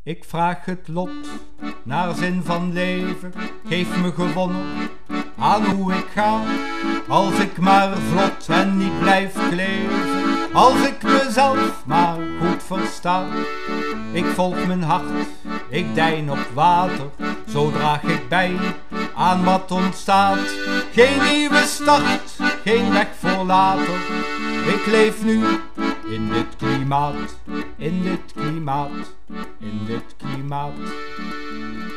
Ik vraag het lot naar zin van leven, geef me gewonnen aan hoe ik ga. Als ik maar vlot en niet blijf kleven, als ik mezelf maar goed versta. Ik volg mijn hart, ik dein op water, zo draag ik bij aan wat ontstaat. Geen nieuwe start, geen weg voor later. Ik leef nu in dit klimaat, in dit klimaat, in dit klimaat.